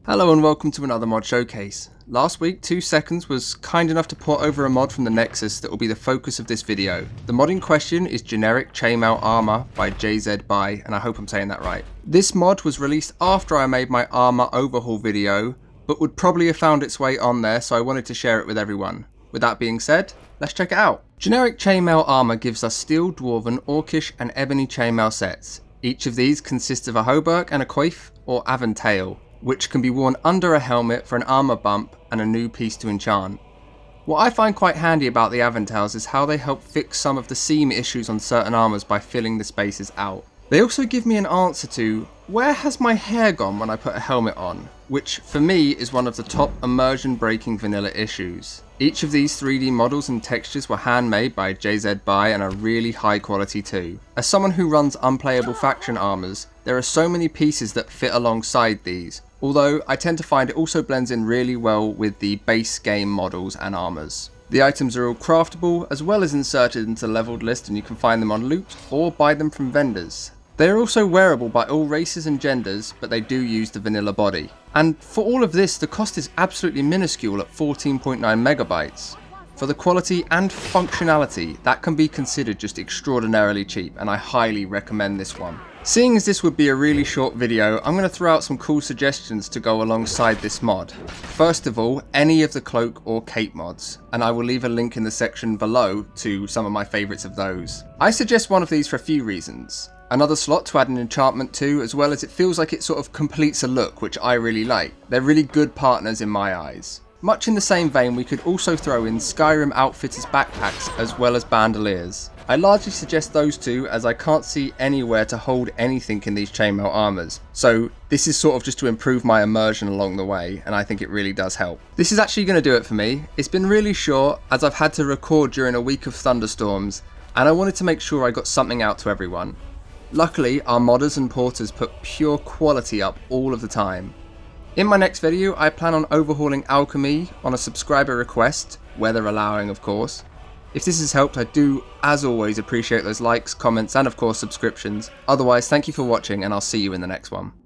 Hello and welcome to another mod showcase. Last week, 2 Seconds was kind enough to port over a mod from the Nexus that will be the focus of this video. The mod in question is Generic Chainmail Armor by JZBuy, and I hope I'm saying that right. This mod was released after I made my armor overhaul video, but would probably have found its way on there, so I wanted to share it with everyone. With that being said, let's check it out. Generic Chainmail Armor gives us Steel, Dwarven, Orcish and Ebony Chainmail sets. Each of these consists of a hauberk and a coif, or aventail, which can be worn under a helmet for an armor bump and a new piece to enchant. What I find quite handy about the aventails is how they help fix some of the seam issues on certain armors by filling the spaces out. They also give me an answer to, where has my hair gone when I put a helmet on? Which for me is one of the top immersion breaking vanilla issues. Each of these 3D models and textures were handmade by JZBuy and are really high quality too. As someone who runs unplayable faction armors, there are so many pieces that fit alongside these, although I tend to find it also blends in really well with the base game models and armors. The items are all craftable as well as inserted into the leveled list, and you can find them on loot or buy them from vendors. They are also wearable by all races and genders, but they do use the vanilla body. And for all of this, the cost is absolutely minuscule at 14.9 megabytes. For the quality and functionality, that can be considered just extraordinarily cheap, and I highly recommend this one. Seeing as this would be a really short video, I'm going to throw out some cool suggestions to go alongside this mod. First of all, any of the cloak or cape mods, and I will leave a link in the section below to some of my favourites of those. I suggest one of these for a few reasons. Another slot to add an enchantment to, as well as it feels like it sort of completes a look, which I really like. They're really good partners in my eyes. Much in the same vein, we could also throw in Skyrim Outfitters backpacks as well as bandoliers. I largely suggest those two as I can't see anywhere to hold anything in these chainmail armors, so this is sort of just to improve my immersion along the way, and I think it really does help. This is actually going to do it for me. It's been really short as I've had to record during a week of thunderstorms, and I wanted to make sure I got something out to everyone. Luckily, our modders and porters put pure quality up all of the time. In my next video, I plan on overhauling Alchemy on a subscriber request, weather allowing of course. If this has helped, I do, as always, appreciate those likes, comments and of course subscriptions. Otherwise, thank you for watching and I'll see you in the next one.